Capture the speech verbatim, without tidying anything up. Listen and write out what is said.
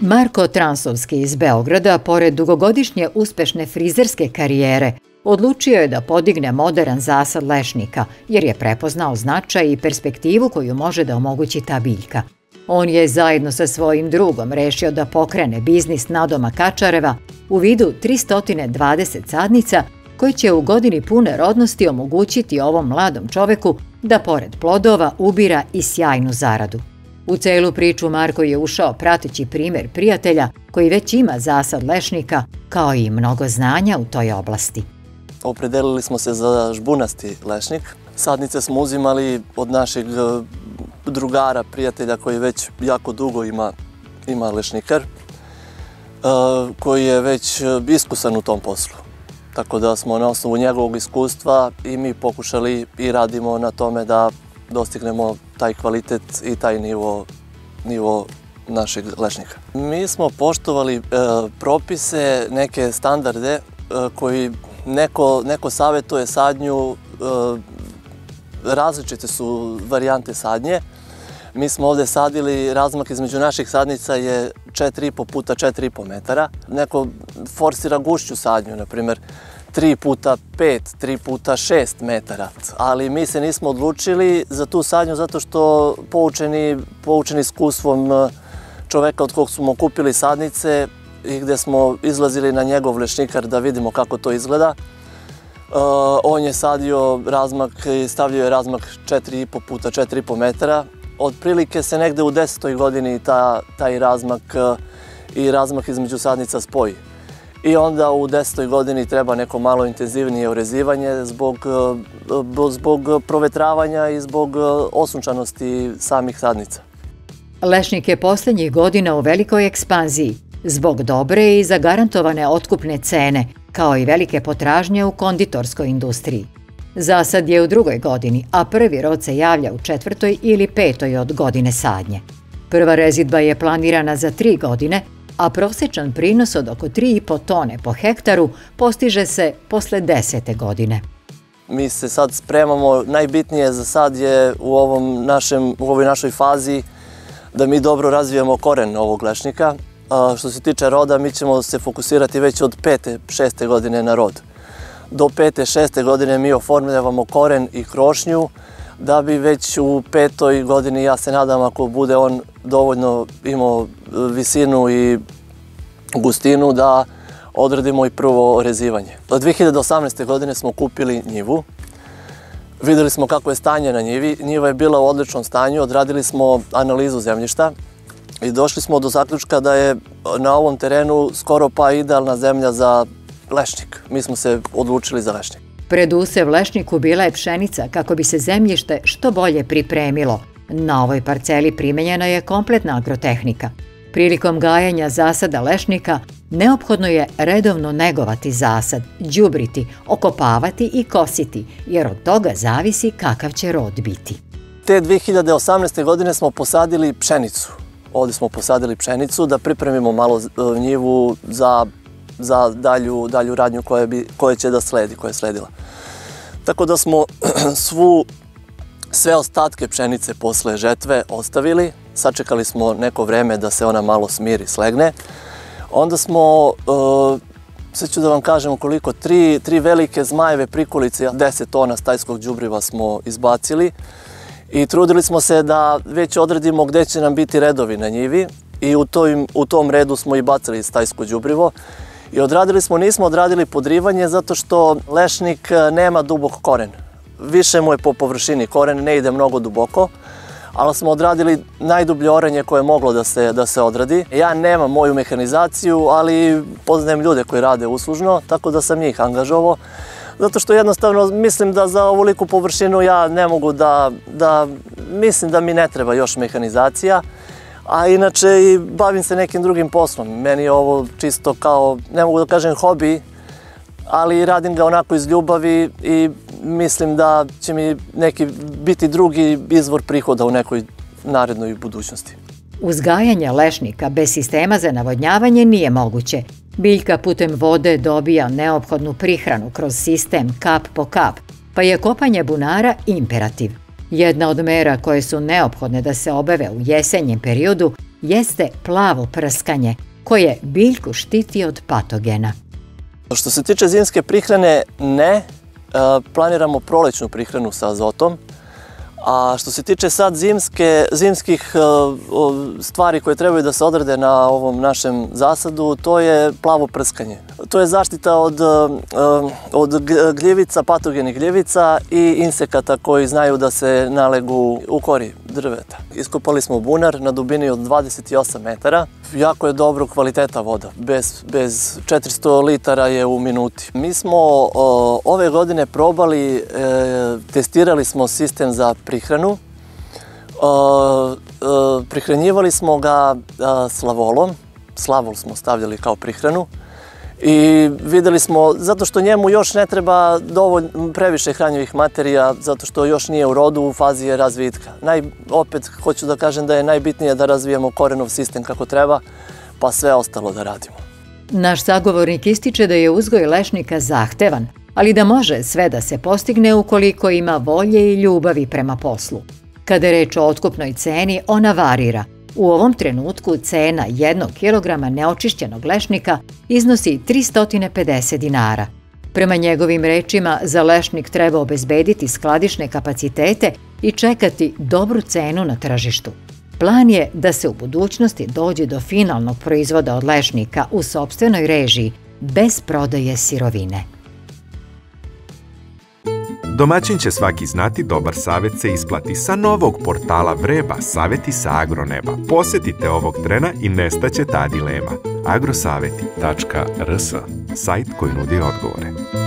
Marko Transovski iz Beograda, pored dugogodišnje uspešne frizerske karijere, odlučio je da podigne moderan zasad lešnika, jer je prepoznao značaj i perspektivu koju može da omogući ta biljka. On je zajedno sa svojim drugom rešio da pokrene biznis nadoma Kačareva u vidu tristo dvadeset sadnica koji će u godini pune rodnosti omogućiti ovom mladom čoveku da pored plodova ubira i sjajnu zaradu. U celu priču Marko je ušao prateći primer prijatelja koji već ima zasad lešnika, kao i mnogo znanja u toj oblasti. Opredelili smo se za žbunasti lešnik. Sadnice smo uzimali od našeg drugara, prijatelja koji već jako dugo ima, ima lešnikar, koji je već iskusan u tom poslu. Tako da smo na osnovu njegovog iskustva i mi pokušali i radimo na tome da dostignemo taj kvalitet i taj nivo, nivo našeg lešnika. Mi smo poštovali e, propise, neke standarde e, koji neko, neko savjetuje sadnju, e, različite su varijante sadnje. Mi smo ovdje sadili, razmak između naših sadnica je četiri i po puta četiri i po metara. Neko forsira gušću sadnju, na primjer tri puta pet, tri puta šest metara. Ali mi se nismo odlučili za tu sadnju zato što poučeni, poučeni iskustvom čoveka od kog smo kupili sadnice i gdje smo izlazili na njegov lešnikar da vidimo kako to izgleda. Uh, on je sadio razmak i stavljao je razmak četiri i po puta četiri i po metara. Otprilike se negde u desetoj godini ta, taj razmak uh, i razmak između sadnica spoji. I onda u desetoj godini treba neko malo intenzivnije orezivanje zbog, uh, zbog provetravanja i zbog uh, osunčanosti samih sadnica. Lešnik je posljednjih godina u velikoj ekspanziji zbog dobre i zagarantovane otkupne cene, kao i velike potražnje u konditorskoj industriji. Zasad je u drugoj godini, a prvi rod se javlja u četvrtoj ili petoj od godine sadnje. Prva rezidba je planirana za tri godine, a prosječan prinos od oko tri i po tone po hektaru postiže se posle desete godine. Mi se sad spremamo, najbitnije za sad je u, ovom našem, u ovoj našoj fazi da mi dobro razvijemo koren ovog lešnika. A što se tiče roda, mi ćemo se fokusirati već od pete, šeste godine na rod. Do pete, šeste godine mi oformljavamo koren i krošnju, da bi već u petoj godini, ja se nadam, ako bude on dovoljno imao visinu i gustinu, da odradimo i prvo orezivanje. Od dve hiljade osamnaeste. godine smo kupili njivu. Vidjeli smo kako je stanje na njivi. Njiva je bila u odličnom stanju, odradili smo analizu zemljišta i došli smo do zaključka da je na ovom terenu skoro pa idealna zemlja za lešnik. Mi smo se odlučili za lešnik. Pred usev lešniku bila je pšenica kako bi se zemljište što bolje pripremilo. Na ovoj parceli primenjena je kompletna agrotehnika. Prilikom gajanja zasada lešnika neophodno je redovno negovati zasad, đubriti, okopavati i kositi, jer od toga zavisi kakav će rod biti. Te dve hiljade osamnaeste. godine smo posadili pšenicu. Ovdje smo posadili pšenicu da pripremimo malo njivu za, za dalju, dalju radnju koja, bi, koja će da sledi, koja je sledila. Tako da smo svu, sve ostatke pšenice posle žetve ostavili, sačekali smo neko vreme da se ona malo smiri, slegne. Onda smo, uh, sad ću da vam kažem koliko, tri, tri velike zmajeve prikolice, deset tona stajskog đubriva smo izbacili. I trudili smo se da već odredimo gdje će nam biti redovi na njivi i u, toj, u tom redu smo i bacili stajsko đubrivo. I odradili smo, nismo odradili podrivanje zato što lešnik nema dubok koren. Više mu je po površini, koren ne ide mnogo duboko, ali smo odradili najdublje orenje koje je moglo da se, da se odradi. Ja nemam moju mehanizaciju, ali poznajem ljude koji rade uslužno, tako da sam njih angažovao. Zato što jednostavno mislim da za ovoliku površinu ja ne mogu da, da, mislim da mi ne treba još mehanizacija, a inače i bavim se nekim drugim poslom. Meni je ovo čisto kao, ne mogu da kažem hobi, ali radim ga onako iz ljubavi i mislim da će mi neki biti drugi izvor prihoda u nekoj narednoj budućnosti. Uzgajanje lešnika bez sistema za navodnjavanje nije moguće. Biljka putem vode dobija neophodnu prihranu kroz sistem kap po kap, pa je kopanje bunara imperativ. Jedna od mera koje su neophodne da se obave u jesenjem periodu jeste plavo prskanje, koje biljku štiti od patogena. Što se tiče zimske prihrane, ne. Planiramo prolećnu prihranu sa azotom. A što se tiče sad zimske, zimskih stvari koje trebaju da se odrade na ovom našem zasadu, to je plavo prskanje. To je zaštita od, od gljivica, patogenih gljivica i insekata koji znaju da se nalegu u kori drveta. Iskopali smo bunar na dubini od dvadeset osam metara. Jako je dobro kvaliteta voda, bez, bez četiristo litara je u minuti. Mi smo o, ove godine probali, e, testirali smo sistem za prihranu. O, e, prihranjivali smo ga a, slavolom, slavol smo stavljali kao prihranu. I videli smo, zato što njemu još ne treba dovoljno previše hranjivih materija, zato što još nije u rodu, u fazi je razvitka. Naj, opet hoću da kažem da je najbitnije da razvijemo korenov sistem kako treba, pa sve ostalo da radimo. Naš sagovornik ističe da je uzgoj lešnika zahtevan, ali da može sve da se postigne ukoliko ima volje i ljubavi prema poslu. Kada je reč o otkupnoj ceni, ona varira. U ovom trenutku cena jednog kilograma neočišćenog lešnika iznosi tristo pedeset dinara. Prema njegovim rečima, za lešnik treba obezbediti skladišne kapacitete i čekati dobru cenu na tržištu. Plan je da se u budućnosti dođe do finalnog proizvoda od lešnika u sopstvenoj režiji, bez prodaje sirovine. Domaćin će svaki znati, dobar savjet se isplati. Sa novog portala Vreba, savjeti sa agroneba. Posjetite ovog trena i nestaće ta dilema. agrosaveti tačka r s, sajt koji nudi odgovore.